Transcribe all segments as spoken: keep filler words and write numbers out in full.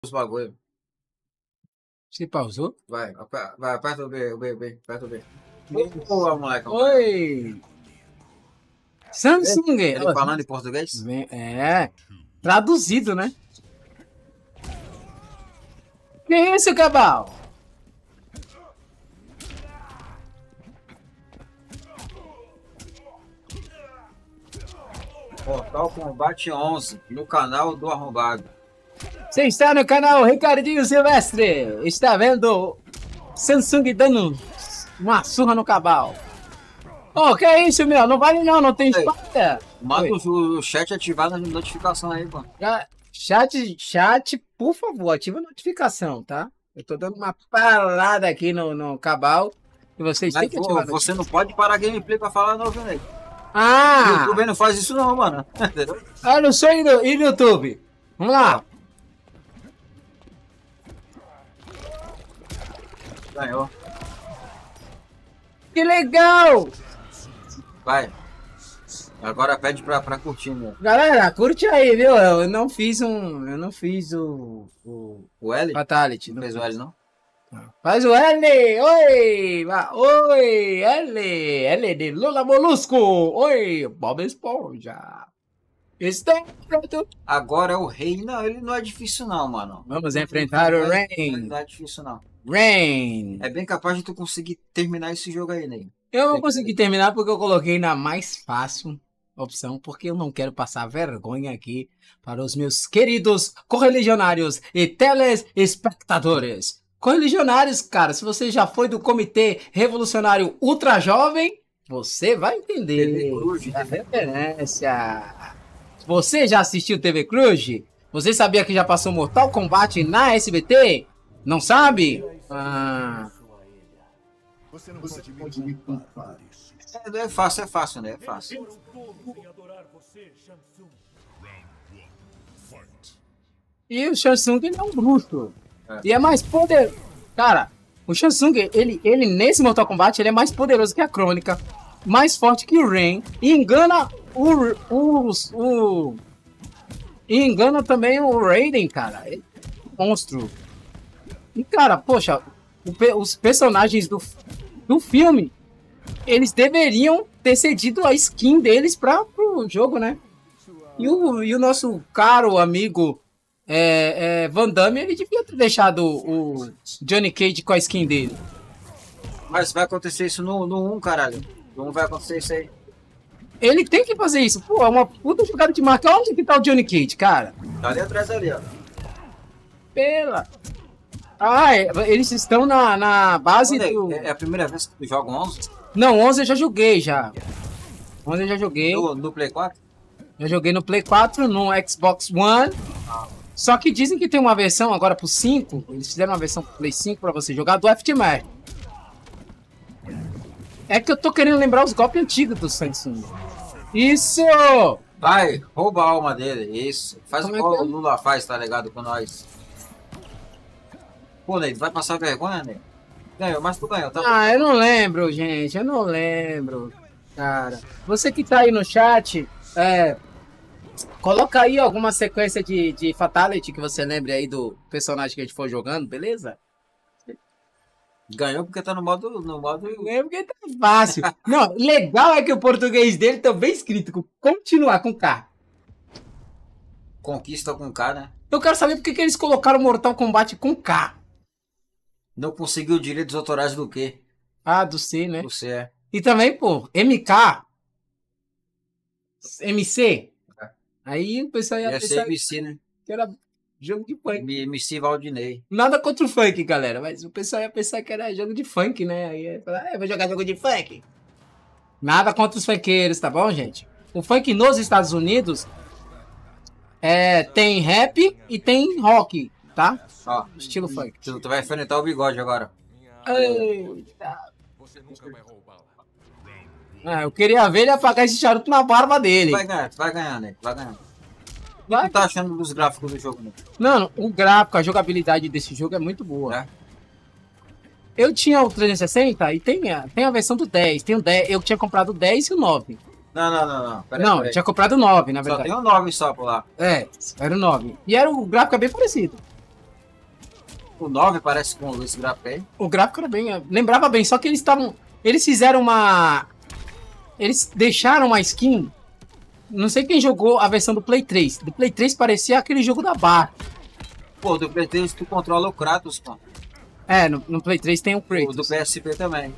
os bagulho. Você pausou? Vai, aper- vai, aperta o B, o B, o B, aperta o B. Boa, moleque. Oi! Samsung! Ele falando em português? Vem- É, traduzido, né? Que isso, Cabal? Portal Combate onze, no canal do Arrombado. Você está no canal Ricardinho Silvestre. Está vendo Samsung dando uma surra no Cabal. Ô, que é isso, meu? Não vale não, não tem Ei. espada. Manda Oi. o, o chat ativado na notificação aí, pô. Já- Chat, chat, por favor, ativa a notificação, tá? Eu tô dando uma parada aqui no, no Cabal e vocês têm Mas, que pô, ativar a você não pode parar a gameplay pra falar não, viu, nego? O Ah! YouTube não faz isso não, mano. Entendeu? Ah, não sou e no, e no YouTube. Vamos lá. Ganhou. Que legal! Vai. Agora pede pra, pra curtir, meu. Galera, curte aí, viu? Eu não fiz um. Eu não fiz o. O O L? Fatality. Não Não fez o L, não? Faz o L! Oi! Va- Oi! L! L de Lula Molusco! Oi! Bob Esponja! Estou pronto! Agora é o rei. Não, ele não é difícil não, mano. Vamos enfrentar o Não é- Rain! Não é difícil não. Rain! É bem capaz de tu conseguir terminar esse jogo aí, nego. Eu vou conseguir terminar porque eu coloquei na mais fácil opção, porque eu não quero passar vergonha aqui para os meus queridos correligionários e telespectadores. Correligionários, cara, se você já foi do Comitê Revolucionário Ultra Jovem, você vai T V entender Cruz, a referência. Você já assistiu T V Cruz? Você sabia que já passou Mortal Kombat na S B T? Não sabe? Ah... Você não pode me culpar isso. É, é fácil, é fácil, né? É fácil. Eu tomo em adorar você, Samsung. E o Samsung ele é um bruto. É. E é mais poderoso. Cara, o Samsung, ele, ele nesse Mortal Kombat, ele é mais poderoso que a Crônica. Mais forte que o Rain. E engana o. o, o e engana também o Raiden, cara. Ele é um monstro. E, cara, poxa, o pe- os personagens do, do filme, eles deveriam ter cedido a skin deles para o jogo, né? E o, e o nosso caro amigo é, é, Van Damme, ele devia ter deixado o Johnny Cage com a skin dele. Mas vai acontecer isso no, no um, caralho. No um vai acontecer isso aí. Ele tem que fazer isso. Pô, é uma puta jogada de marca. Onde que tá o Johnny Cage, cara? Tá ali atrás ali, ó. Pela... Ah, é, eles estão na, na base Onde é? do... É a primeira vez que tu joga um onze? Não, onze eu já joguei, já. onze eu já joguei. No, no Play quatro? Eu joguei no Play quatro, no Xbox One. Só que dizem que tem uma versão agora pro cinco. Eles fizeram uma versão pro Play cinco pra você jogar do Aftermath. É que eu tô querendo lembrar os golpes antigos do Samsung. Isso! Vai, rouba a alma dele. Isso. Faz Como é igual que é? o Lula faz, tá ligado? Com nós. Pô, Ney, vai passar vergonha, Ney? Ganhou, mas tu ganhou, tá? Ah, eu não lembro, gente. Eu não lembro. Cara, você que tá aí no chat, é, coloca aí alguma sequência de, de Fatality que você lembre aí do personagem que a gente for jogando, beleza? Ganhou porque tá no modo. No modo... É porque tá fácil. Não, legal é que o português dele tá bem escrito, com continuar com K. Conquista com K, né? Eu quero saber por que que eles colocaram Mortal Kombat com K. Não conseguiu direitos autorais do quê? Ah, do C, né? Você é. E também, pô, M K, M C. Aí o pessoal ia Ia ser pensar M C, né? que era jogo de funk. M C Valdinei. Nada contra o funk, galera, mas o pessoal ia pensar que era jogo de funk, né? Aí ia falar, ah, eu vou jogar jogo de funk. Nada contra os funkeiros, tá bom, gente? O funk nos Estados Unidos é, tem rap e tem rock, tá? Ó, Estilo funk. tu, tu vai enfrentar o bigode agora. Eita. Ah, eu queria ver ele apagar esse charuto na barba Tu dele. vai ganhar, tu vai ganhar, né? Tu vai ganhar. O que Vai. tu tá achando dos gráficos do jogo, né? Não, o gráfico, a jogabilidade desse jogo é muito boa. É? Eu tinha o trezentos e sessenta e tem a, tem a versão do dez. Tem o dez. Eu tinha comprado o dez e o nove. Não, não, não, não. Pera aí, Não, pera eu aí. tinha comprado o nove, na Só verdade. tem um nove só por lá. É, era o nove. E era o gráfico é bem parecido. O nove parece com esse gráfico aí. O gráfico era bem... Lembrava bem, só que eles estavam... Eles fizeram uma... Eles deixaram uma skin... Não sei quem jogou a versão do Play três. Do Play três parecia aquele jogo da Bar. Pô, do Play três tu controla o Kratos, pô. É, no, no Play três tem o O Kratos. do P S P também.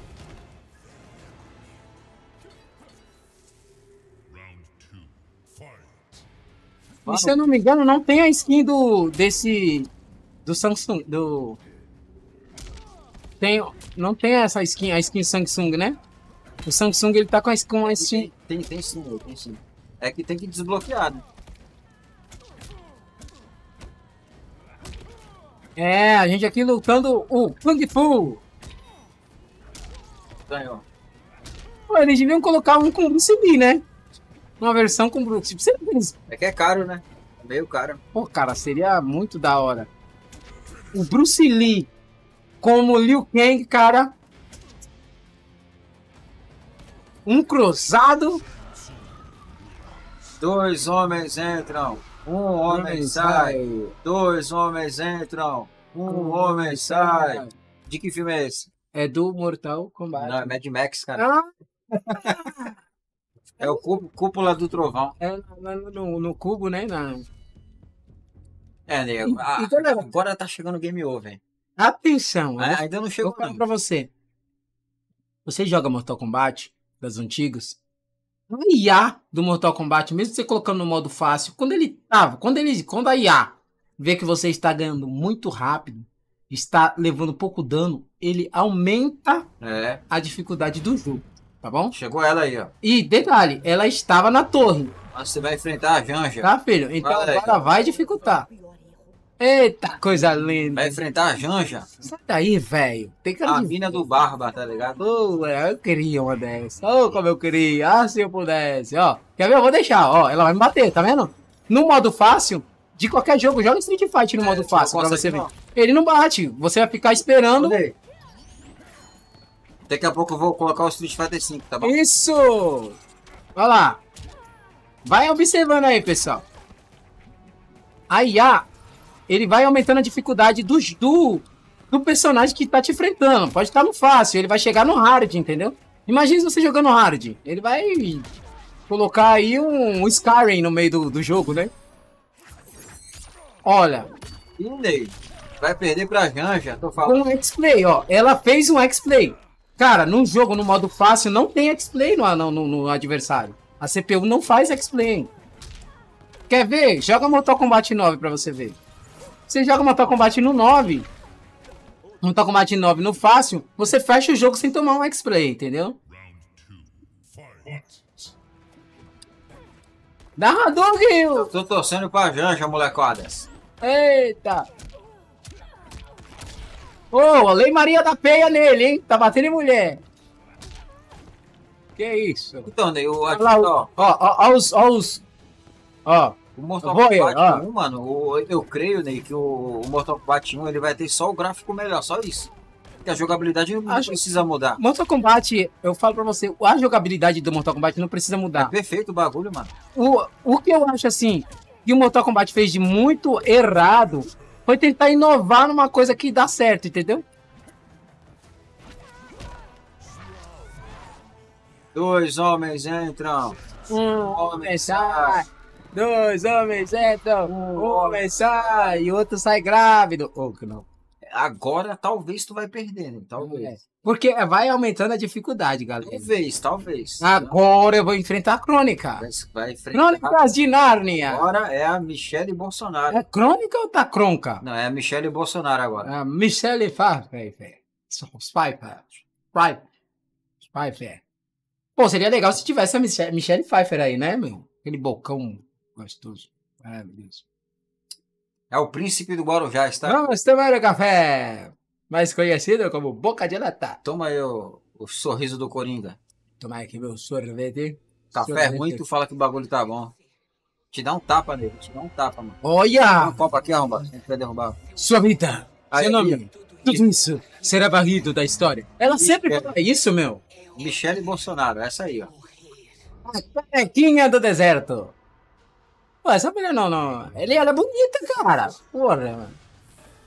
E se eu não me engano, não tem a skin do... Desse... Do Samsung... Do... Tem... Não tem essa skin, a skin Samsung, né? O Samsung, ele tá com a skin... Com a skin... Tem, tem sim, tem sim. É que tem que desbloquear, né? É, a gente aqui lutando o Kung Fu. Ganhou. Pô, eles deviam colocar um com Bruce Lee, né? Uma versão com Bruce Lee. É que é caro, né? É meio caro. Pô, cara, seria muito da hora. O Bruce Lee como Liu Kang, cara. Um cruzado. Dois homens entram, um homem sai. Dois homens entram, um homem sai. De que filme é esse? É do Mortal Kombat. Não, é Mad Max, cara. Ah, É o cú- Cúpula do Trovão. é lá no, no, no cubo, né? Na... É, nego. E- Ah, e galera? agora tá chegando o Game Over. Atenção, eu É, vou- ainda não vou chegou, falar não. pra você. Você joga Mortal Kombat das antigas? O I A do Mortal Kombat, mesmo você colocando no modo fácil, quando ele tava, quando ele, quando a I A vê que você está ganhando muito rápido, está levando pouco dano, ele aumenta É, a dificuldade do jogo, tá bom? chegou ela aí, ó. E detalhe, ela estava na torre, Mas você vai enfrentar a Janja. tá, filho? Então Vai. agora vai dificultar. Eita, coisa linda. Vai enfrentar a Janja. Sai daí, velho. Tem cara A de... mina do Barba, tá ligado? Ô, eu queria uma dessa. Ô, como eu queria. Ah, se eu pudesse. Ó, quer ver? Eu vou deixar. Ó, ela vai me bater, tá vendo? No modo fácil, de qualquer jogo, joga Street Fighter no É, modo você fácil não pra consegue, você ver. não. Ele não bate. Você vai ficar esperando. Olha aí. Daqui a pouco eu vou colocar o Street Fighter cinco, tá bom? Isso! Olha lá. Vai observando aí, pessoal. A I A, ele vai aumentando a dificuldade do, do, do personagem que tá te enfrentando. Pode estar no fácil, ele vai chegar no hard, entendeu? Imagina você jogando hard. Ele vai colocar aí um, um Skyrim no meio do, do jogo, né? Olha, Ih, Ney, vai perder pra Janja, tô falando. com X-Play, ó. Ela fez um X-Play. Cara, num jogo no modo fácil não tem X-Play no, no, no, no adversário. A C P U não faz X-Play. Quer ver? Joga Mortal Kombat nove pra você ver. Você joga Mortal Kombat no nove. Mortal Kombat nove no fácil, você fecha o jogo sem tomar um X-Play, entendeu? Dá Hadouken! Tô torcendo pra Janja, molecodas. Eita! Ô, a Lei Maria da Penha nele, hein? Tá batendo em mulher. Que isso? Então, Ney, o, Olha aqui, lá, ó, ó, ó, ó, os, ó, os, ó, o Mortal Vou, Kombat ó. um, mano, o- eu creio, Ney, que o, o Mortal Kombat um ele vai ter só o gráfico melhor, só isso. Porque a jogabilidade não Acho- precisa mudar. Mortal Kombat, eu falo pra você, a jogabilidade do Mortal Kombat não precisa É mudar. perfeito o bagulho, mano. O, o que eu acho assim, que o Mortal Kombat fez de muito errado, foi tentar inovar numa coisa que dá certo, entendeu? Dois homens entram. Um homem sai, dois homens entram, um homem sai, e outro sai grávido. Ou que não. Agora talvez tu vai perder, né? Talvez. É. Porque vai aumentando a dificuldade, galera. Talvez, talvez. Agora eu vou enfrentar a Crônica. Vai, vai enfrentar. Crônicas de Nárnia. Agora é a Michelle Bolsonaro. É Crônica ou tá Cronca? Não, é a Michelle Bolsonaro agora. A Michelle Pfeiffer. Pfeiffer. Pfeiffer. Pfeiffer. Pô, seria legal se tivesse a Michelle, Michelle Pfeiffer aí, né, meu? Aquele bocão gostoso. Ai, meu Deus. É o príncipe do Guarujá, está? Vamos tomar o café. Mais conhecido como Boca de Lata. Toma aí o, o sorriso do Coringa. Tomar aqui meu sorvete. Café Sorvete. ruim, tu fala que o bagulho tá bom. Te dá um tapa nele, te dá um tapa, mano. Dá Olha! um copo aqui, arrombado. A gente vai derrubar. Sua vida. Aí, Seu nome. Tudo isso será varrido da história. Ela sempre fala isso, meu. Michelle Bolsonaro, essa aí, ó. A carequinha do deserto. Pô, essa mulher não, não. Ele, ela é bonita, cara. Porra, mano.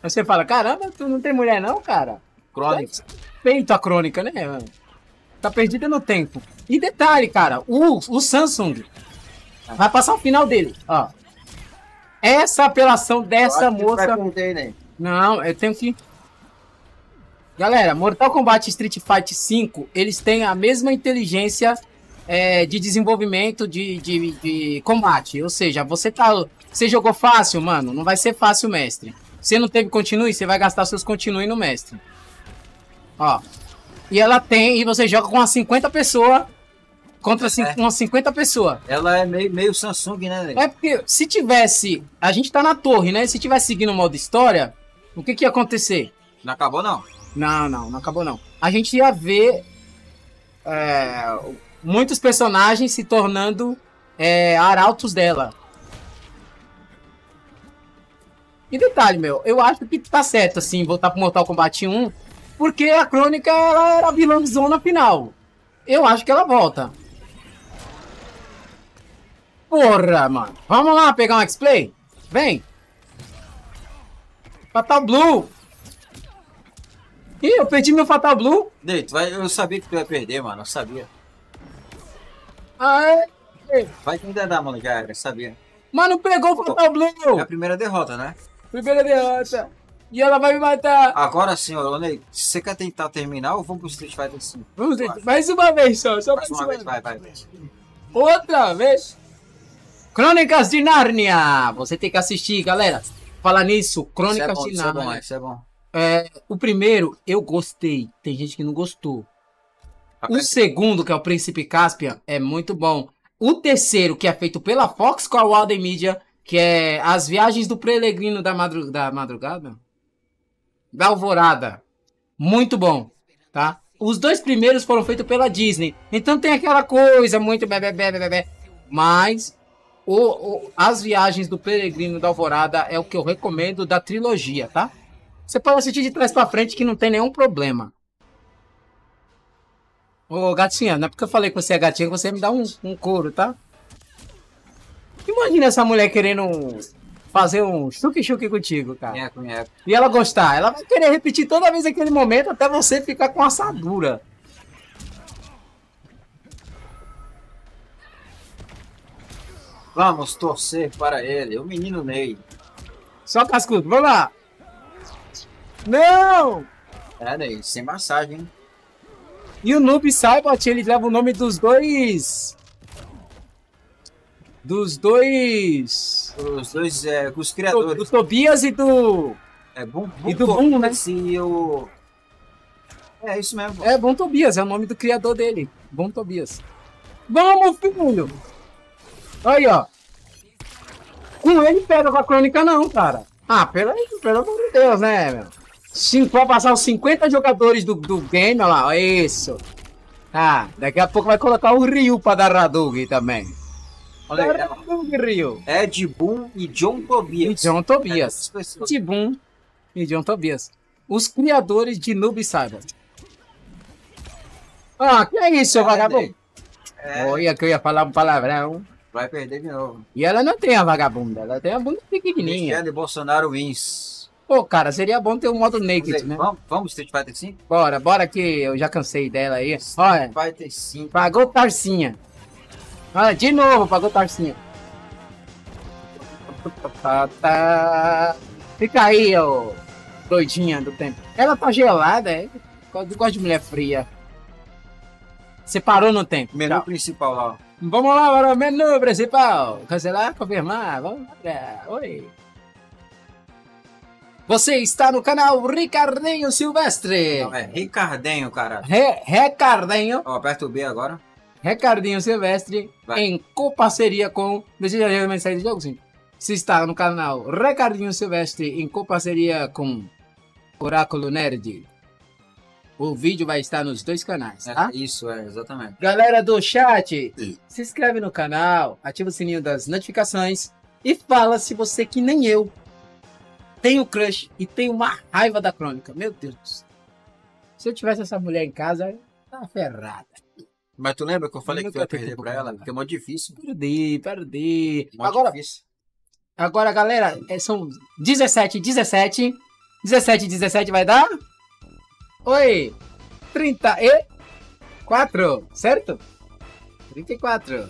Aí você fala, caramba, tu não tem mulher não, cara? Crônica. Feito a crônica, né? Tá perdida no tempo. E detalhe, cara, o, o Samsung vai passar o final dele, ó. Essa apelação dessa moça... Vai perder, né? Não, eu tenho que... Galera, Mortal Kombat e Street Fighter cinco, eles têm a mesma inteligência é, de desenvolvimento de, de, de combate. Ou seja, você tá... Você jogou fácil, mano? Não vai ser fácil, mestre. Você não teve continue, você vai gastar seus continue no mestre. Ó. E ela tem... E você joga com umas cinquenta pessoas... Contra é. umas cinquenta pessoas. Ela é meio, meio Samsung, né? É porque se tivesse... A gente tá na torre, né? Se tivesse seguindo o modo história, o que que ia acontecer? Não acabou, não? Não, não, não acabou não. A gente ia ver é, muitos personagens se tornando é, arautos dela. E detalhe, meu, eu acho que tá certo, assim, voltar pro Mortal Kombat um, porque a Crônica, ela era a vilãzona final. Eu acho que ela volta. Porra, mano. Vamos lá pegar um X-Play? Vem. Fatal Blue. Ih, eu perdi meu Fatal Blue. Deito, vai, eu sabia que tu ia perder, mano. Eu sabia. Aê. Vai que ainda dá, mano. Já era, sabia. Mano, pegou o Fatal Blue. É a primeira derrota, né? Primeira derrota. E ela vai me matar. Agora sim, ô Ney, se você quer tentar terminar ou vamos pro Street Fighter cinco? Vamos tentar. Mais uma vez só. Só mais, mais uma vez, vai, vai, vai. Outra vez. Crônicas de Nárnia. Você tem que assistir, galera. Falar nisso, Crônicas isso é bom, de Nárnia. Isso é bom, isso é bom. É, o primeiro, eu gostei. Tem gente que não gostou. O segundo, que é o Príncipe Caspian, é muito bom. O terceiro, que é feito pela Fox com a Walden Media, que é As Viagens do Peregrino da, madru da Madrugada? Da Alvorada. Muito bom, tá? Os dois primeiros foram feitos pela Disney. Então tem aquela coisa muito... Bebê, bebê, bebê. Mas o, o, As Viagens do Peregrino da Alvorada é o que eu recomendo da trilogia, tá? Você pode assistir de trás pra frente que não tem nenhum problema. Ô, gatinha, não é porque eu falei que você é gatinha que você me dá um, um couro, tá? Imagina essa mulher querendo fazer um chuque-chuque contigo, cara. Conheco, conheco. E ela gostar. Ela vai querer repetir toda vez aquele momento até você ficar com assadura. Vamos torcer para ele, o menino Ney. Só cascudo, vamos lá. Não! É, Ney, sem massagem, hein? E o Noob Saibot, ele leva o nome dos dois... Dos dois... Os dois, é, os criadores. Do, do Tobias e do... É, bom, bom e do Boom, né? E o... É isso mesmo. É, Bom Tobias, é o nome do criador dele. Bom Tobias. Vamos, filho! Aí, ó. Com ele pega com a crônica não, cara. Ah, pelo, pelo amor de Deus, né, meu? Cinco, vai passar os cinquenta jogadores do, do game, olha lá, isso. Ah, daqui a pouco vai colocar o Ryu pra dar Hadouken também. Olha aí, Hadouken, Ryu. Ed Boon e John Tobias. E John Tobias. É, Ed Boon e John Tobias. Os criadores de Noob Saibot. Ah, que é isso, seu vagabundo? É. Olha que eu ia falar um palavrão. Vai perder de novo. E ela não tem a vagabunda, ela tem a bunda pequenininha. Michele Bolsonaro wins. Pô, cara, seria bom ter um modo naked, dizer, né? Vamos, vamos Street Fighter cinco? Bora, bora que eu já cansei dela aí. Olha, Street Fighter cinco. Pagou Tarcinha. Olha, de novo, pagou Tarcinha. Fica aí, ô doidinha do tempo. Ela tá gelada, é? Eu gosto de mulher fria. Você parou no tempo. Menu Tchau. principal lá. Vamos lá para o menu principal. Cancelar, confirmar. Vamos lá. Oi. Você está no canal Ricardinho Silvestre. Não, é Ricardenho, cara. Re Ricardinho. Ó, aperta o B agora. Ricardinho Silvestre. Vai. Em coparceria com... Deixa eu ver a mensagem de jogo, sim. Você está no canal Ricardinho Silvestre em coparceria com Oráculo Nerd. O vídeo vai estar nos dois canais, tá? É, isso, é, exatamente. Galera do chat, Sim. se inscreve no canal, ativa o sininho das notificações e fala se você, que nem eu, tem o crush e tem uma raiva da crônica. Meu Deus do céu. Se eu tivesse essa mulher em casa, tá ferrada. Mas tu lembra que eu falei eu que tu ia perder pra ela? Porque é muito difícil. Perdi, perdi. Muito agora, difícil. agora, galera, são dezessete, dezessete. dezessete, dezessete vai dar? Oi! trinta e quatro, certo? trinta e quatro.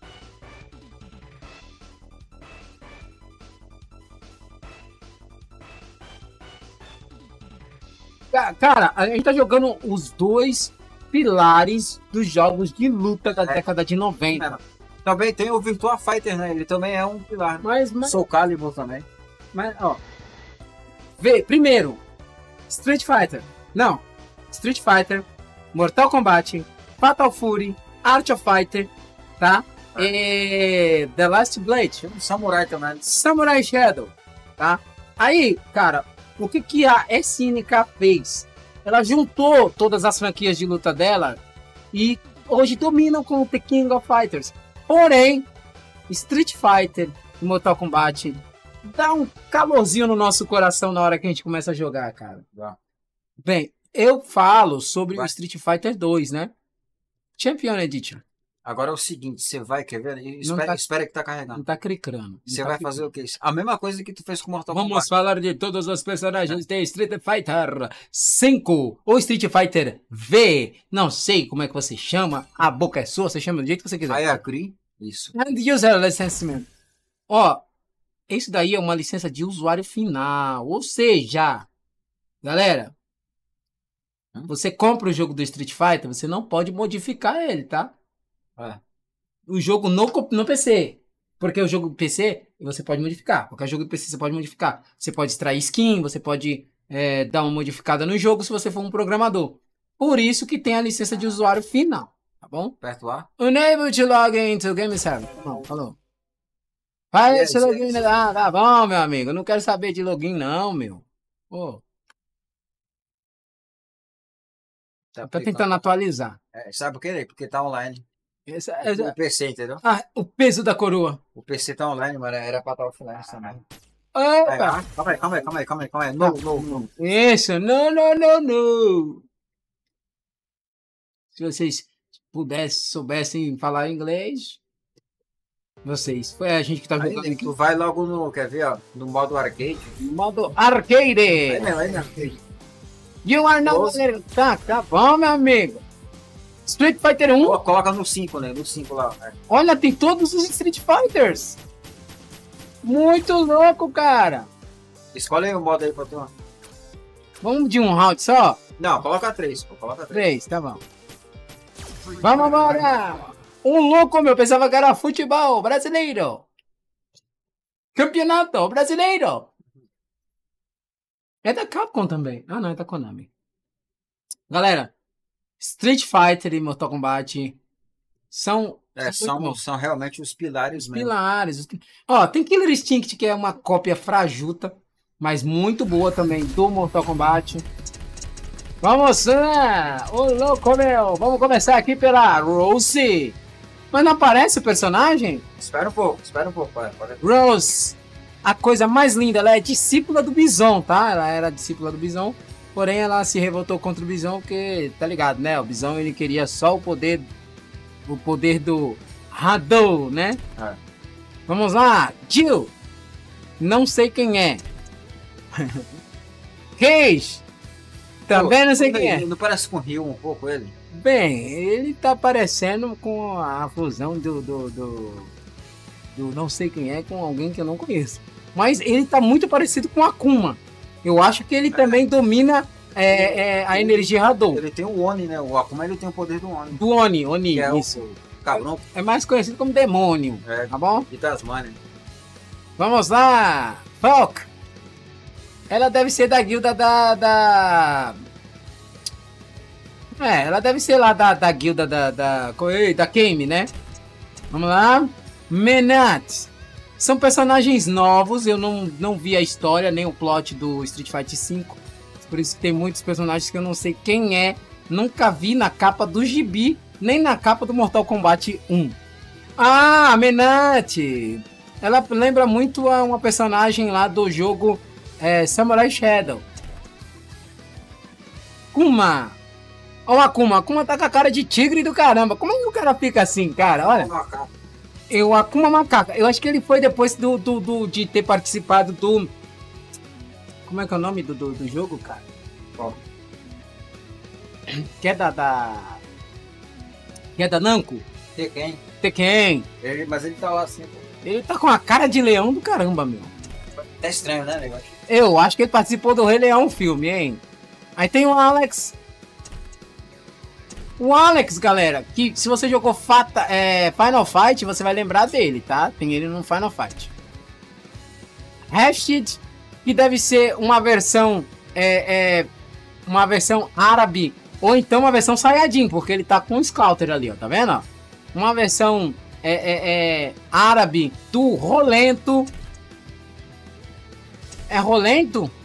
Cara, a gente tá jogando os dois pilares dos jogos de luta da é. década de noventa. É. Também tem o Virtua Fighter, né? Ele também é um pilar. Mas, mas... Soul Calibur também. Mas, ó. Vê, primeiro, Street Fighter. Não. Street Fighter, Mortal Kombat, Fatal Fury, Art of Fighter, tá? Ah. E The Last Blade. Um Samurai também. Samurai Shadow, tá? Aí, cara, o que que a S N K fez? Ela juntou todas as franquias de luta dela e hoje dominam com o The King of Fighters. Porém, Street Fighter e Mortal Kombat dá um calorzinho no nosso coração na hora que a gente começa a jogar, cara. Bem, eu falo sobre vai. o Street Fighter dois, né? Champion Edition. Agora é o seguinte, você vai, quer ver? Espera, tá, espera que tá carregando. Não tá cricrando. Você tá vai cricrando. fazer o quê? A mesma coisa que tu fez com Mortal Kombat. Vamos falar de todos os personagens de Street Fighter cinco ou Street Fighter V. Não sei como é que você chama. A boca é sua, você chama do jeito que você quiser. Aí agree. Isso. And user license. Ó, isso daí é uma licença de usuário final. Ou seja, galera, hum? você compra o jogo do Street Fighter, você não pode modificar ele, tá? É. O jogo no, no P C. Porque o jogo do P C você pode modificar. Qualquer jogo do P C você pode modificar. Você pode extrair skin, você pode é, dar uma modificada no jogo se você for um programador. Por isso que tem a licença de usuário final. Tá bom? Perto lá. Unable to log into Game Server. Não, falou. Faz esse login. Yes. Ah, tá bom, meu amigo. Eu não quero saber de login, não, meu. Pô. Tá, tá tentando atualizar. É, sabe por quê? Porque tá online. Essa, essa... O P C, entendeu? Ah, o peso da coroa. O P C tá online, mano. Era pra estar offline também. Opa. Aí, ah, calma aí, calma aí, calma aí, calma aí, calma aí. Não, não, não. Isso, não, não, não, não. Se vocês pudessem, soubessem falar inglês, vocês. Foi a gente que tá jogando aí, aqui. Tu vai logo no, quer ver, ó, no modo arcade. Modo arcade. Aí mesmo, aí mesmo. You are not... Tá, tá bom, meu amigo. Street Fighter um. Coloca no cinco, né? No cinco lá. Né? Olha, tem todos os Street Fighters. Muito louco, cara. Escolhe aí o modo aí pra tu. Vamos de um round só? Não, coloca três. Pô, coloca três. Três, tá bom. Vamos embora. Um louco, meu. Pensava que era futebol brasileiro. Campeonato brasileiro. É da Capcom também. Ah, não. É da Konami. Galera. Street Fighter e Mortal Kombat são... É, são, são realmente os pilares os mesmo. Pilares. Os... Ó, tem Killer Instinct, que é uma cópia frajuta, mas muito boa também do Mortal Kombat. Vamos lá! Ô, louco, meu! Vamos começar aqui pela Rose. Mas não aparece o personagem? Espera um pouco, espera um pouco. Pode, pode. Rose, a coisa mais linda, ela é discípula do Bison, tá? Ela era discípula do Bison. Porém, ela se revoltou contra o Bison, porque, tá ligado, né? O Bison, ele queria só o poder, o poder do Hadou, né? É. Vamos lá, Jill. Não sei quem é. Cage. Também Pô, não sei quem é. Não parece com o Ryu um pouco, ele? Bem, ele tá parecendo com a fusão do, do, do, do não sei quem é com alguém que eu não conheço. Mas ele tá muito parecido com a Akuma. Eu acho que ele também domina é, é, a energia Hadou. Ele tem o Oni, né? O Akuma ele tem o poder do Oni. Do Oni, Oni, que é isso. O cabrão. É mais conhecido como demônio, é, tá bom? De Tasmania. Vamos lá! Falk! Ela deve ser da guilda da... da... É, ela deve ser lá da, da guilda da... da, da Kame, né? Vamos lá! Menat! São personagens novos, eu não, não vi a história, nem o plot do Street Fighter cinco. Por isso que tem muitos personagens que eu não sei quem é. Nunca vi na capa do Gibi, nem na capa do Mortal Kombat um. Ah, a Menat! Ela lembra muito a uma personagem lá do jogo é, Samurai Shadow. Kuma! Olha a Akuma, a Akuma tá com a cara de tigre do caramba. Como é que o cara fica assim, cara? Olha. Eu, Akuma Macaca, eu acho que ele foi depois do, do, do, de ter participado do Como é que é o nome do, do, do jogo, cara? Qual? Que é da... da... Que é da Namco? Tekken. Tekken. Ele, mas ele tá lá assim, pô. Ele tá com a cara de leão do caramba, meu. Tá estranho, né, negócio? Eu acho que ele participou do Rei Leão filme, hein? Aí tem o Alex. O Alex, galera, que se você jogou Fata, é, Final Fight, você vai lembrar dele, tá? Tem ele no Final Fight. Rashid, que deve ser uma versão é, é, uma versão árabe ou então uma versão Saiyajin, porque ele tá com o Scouter ali, ó, tá vendo? Ó? Uma versão é, é, é, árabe do Rolento. É Rolento?